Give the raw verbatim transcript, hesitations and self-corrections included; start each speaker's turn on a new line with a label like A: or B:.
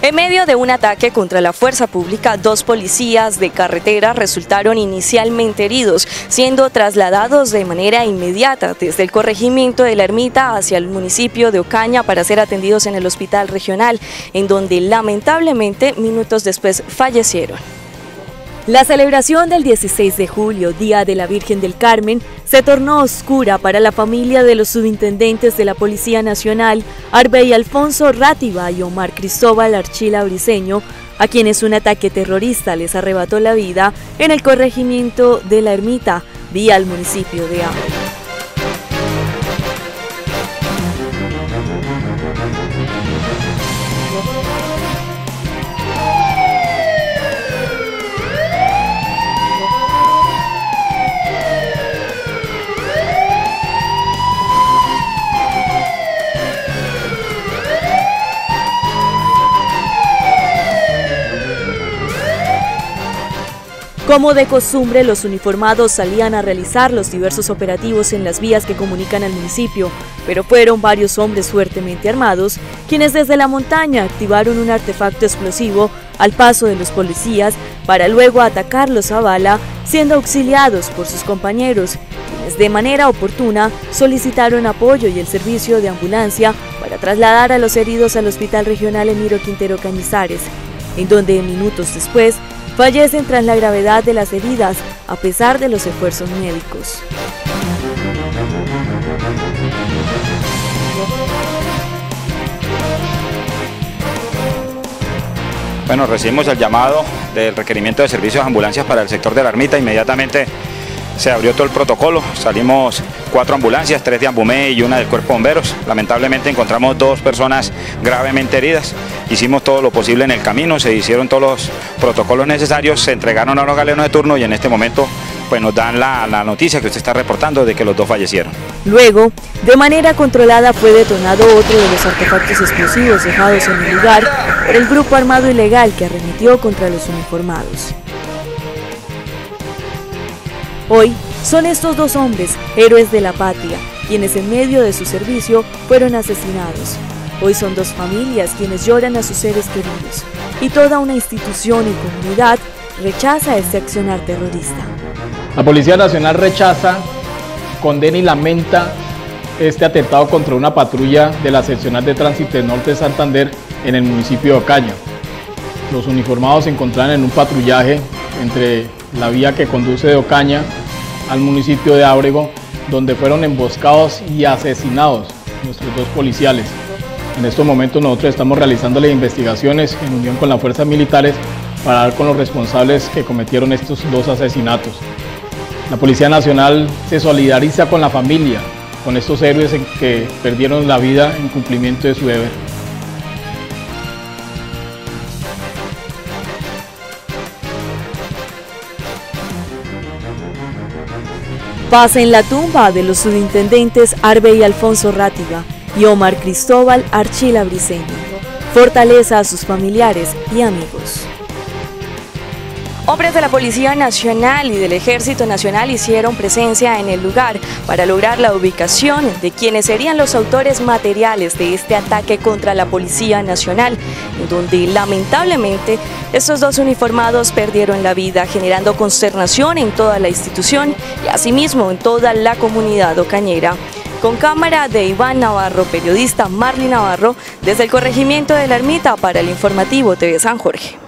A: En medio de un ataque contra la fuerza pública, dos policías de carretera resultaron inicialmente heridos, siendo trasladados de manera inmediata desde el corregimiento de La Ermita hacia el municipio de Ocaña para ser atendidos en el hospital regional, en donde lamentablemente minutos después fallecieron. La celebración del dieciséis de julio, Día de la Virgen del Carmen, se tornó oscura para la familia de los subintendentes de la Policía Nacional, Arbey Alfonso Rátiva y Omar Cristóbal Archila Briceño, a quienes un ataque terrorista les arrebató la vida en el corregimiento de La Ermita, vía al municipio de Ámbaro. Como de costumbre, los uniformados salían a realizar los diversos operativos en las vías que comunican al municipio, pero fueron varios hombres fuertemente armados quienes desde la montaña activaron un artefacto explosivo al paso de los policías para luego atacarlos a bala, siendo auxiliados por sus compañeros, quienes de manera oportuna solicitaron apoyo y el servicio de ambulancia para trasladar a los heridos al Hospital Regional Emiro Quintero Cañizares, en donde minutos después fallecen tras la gravedad de las heridas, a pesar de los esfuerzos médicos.
B: Bueno, recibimos el llamado del requerimiento de servicios de ambulancias para el sector de La Ermita. Inmediatamente se abrió todo el protocolo, salimos cuatro ambulancias, tres de Ambumé y una del Cuerpo de Bomberos. Lamentablemente encontramos dos personas gravemente heridas. Hicimos todo lo posible en el camino, se hicieron todos los protocolos necesarios, se entregaron a los galenos de turno y en este momento pues, nos dan la, la noticia que usted está reportando de que los dos fallecieron.
A: Luego, de manera controlada fue detonado otro de los artefactos explosivos dejados en el lugar por el grupo armado ilegal que arremetió contra los uniformados. Hoy son estos dos hombres, héroes de la patria, quienes en medio de su servicio fueron asesinados. Hoy son dos familias quienes lloran a sus seres queridos, y toda una institución y comunidad rechaza este accionar terrorista.
C: La Policía Nacional rechaza, condena y lamenta este atentado contra una patrulla de la seccional de tránsito del norte de Santander en el municipio de Ocaña. Los uniformados se encontraban en un patrullaje entre la vía que conduce de Ocaña al municipio de Ábrego, donde fueron emboscados y asesinados nuestros dos policiales. En estos momentos nosotros estamos realizando las investigaciones en unión con las fuerzas militares para dar con los responsables que cometieron estos dos asesinatos. La Policía Nacional se solidariza con la familia, con estos héroes que perdieron la vida en cumplimiento de su deber.
A: Paz en la tumba de los subintendentes Arbey Alfonso Rátiva y Omar Cristóbal Archila Briceño. Fortaleza a sus familiares y amigos. Hombres de la Policía Nacional y del Ejército Nacional hicieron presencia en el lugar para lograr la ubicación de quienes serían los autores materiales de este ataque contra la Policía Nacional, en donde lamentablemente estos dos uniformados perdieron la vida, generando consternación en toda la institución y asimismo en toda la comunidad ocañera. Con cámara de Iván Navarro, periodista Marley Navarro, desde el corregimiento de La Ermita para el informativo T V San Jorge.